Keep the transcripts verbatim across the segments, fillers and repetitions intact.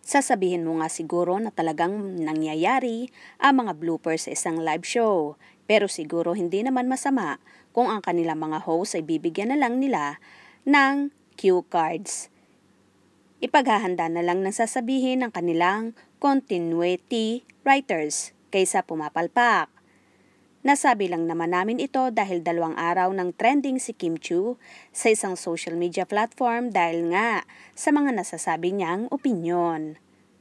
Sasabihin mo nga siguro na talagang nangyayari ang mga bloopers sa isang live show. Pero siguro hindi naman masama kung ang kanilang mga host ay bibigyan na lang nila ng cue cards. Ipaghahanda na lang ng sasabihin ng kanilang continuity writers kaysa pumapalpak. Nasabi lang naman namin ito dahil dalawang araw ng trending si Chiu sa isang social media platform dahil nga sa mga nasasabi niyang opinyon.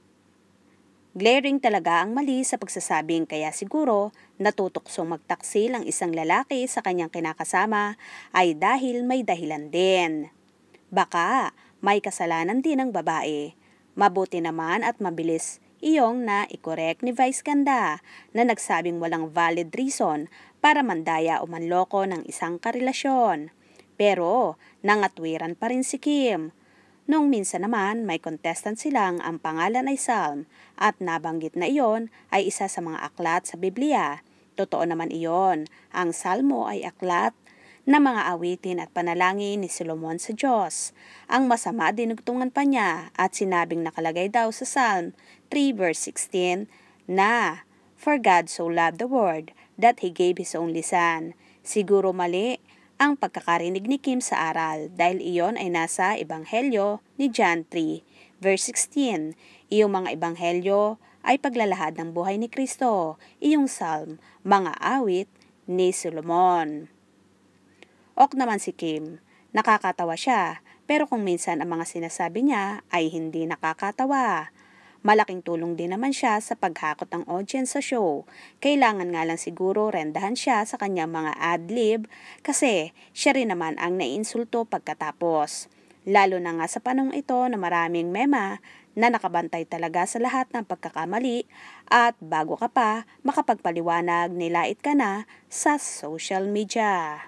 Glaring talaga ang mali sa pagsasabing kaya siguro natutuksong magtaksil ang isang lalaki sa kanyang kinakasama ay dahil may dahilan din. Baka may kasalanan din ang babae. Mabuti naman at mabilis iyong na i-correct ni Vice Ganda na nagsabing walang valid reason para mandaya o manloko ng isang karelasyon. Pero nangatwiran pa rin si Kim. Noong minsan naman may contestant silang ang pangalan ay Psalm at nabanggit na iyon ay isa sa mga aklat sa Biblia. Totoo naman iyon, ang Salmo ay aklat na mga awitin at panalangin ni Solomon sa Diyos. Ang masama dinugtungan pa niya at sinabing nakalagay daw sa Psalm three verse sixteen na For God so loved the world that He gave His only Son. Siguro mali ang pagkakarinig ni Kim sa aral dahil iyon ay nasa Ebanghelyo ni John three verse sixteen. Iyong mga Ebanghelyo ay paglalahad ng buhay ni Kristo. Iyong Psalm, mga awit ni Solomon. Ok naman si Kim, nakakatawa siya, pero kung minsan ang mga sinasabi niya ay hindi nakakatawa. Malaking tulong din naman siya sa paghakot ng audience sa show. Kailangan nga lang siguro rendahan siya sa kanyang mga ad-lib kasi siya rin naman ang naiinsulto pagkatapos. Lalo na nga sa panong ito na maraming mema na nakabantay talaga sa lahat ng pagkakamali at bago ka pa makapagpaliwanag nilait ka na sa social media.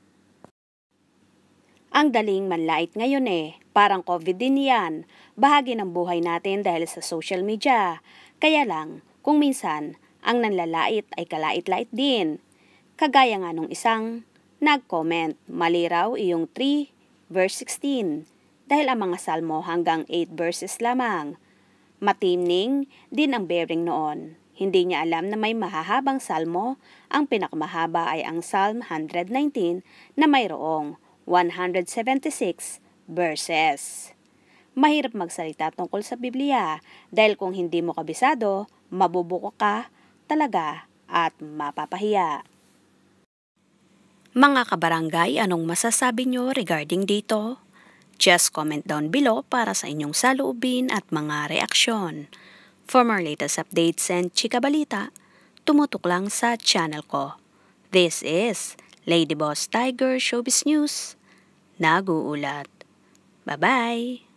Ang daling manlait ngayon eh, parang COVID din yan. Bahagi ng buhay natin dahil sa social media. Kaya lang, kung minsan, ang nanlalait ay kalait-lait din. Kagaya nga nung isang nag-comment, mali raw iyong three verse sixteen. Dahil ang mga salmo hanggang eight verses lamang. Matimning din ang bearing noon. Hindi niya alam na may mahahabang salmo, ang pinakamahaba ay ang Psalm one nineteen na mayroong one hundred seventy-six verses. Mahirap magsalita tungkol sa Biblia dahil kung hindi mo kabisado, mabubuko ka talaga at mapapahiya. Mga kabarangay, anong masasabi nyo regarding dito? Just comment down below para sa inyong saloobin at mga reaksyon. For more latest updates and chika balita, tumutok lang sa channel ko. This is Lady Boss Tiger Showbiz News. Nag-uulat. Bye-bye!